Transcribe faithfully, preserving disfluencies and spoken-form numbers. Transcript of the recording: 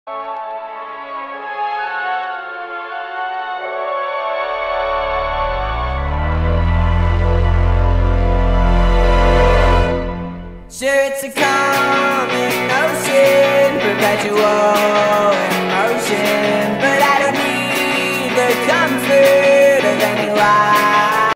Sure, it's a common notion, perpetual emotion, but I don't need the comfort of any lie.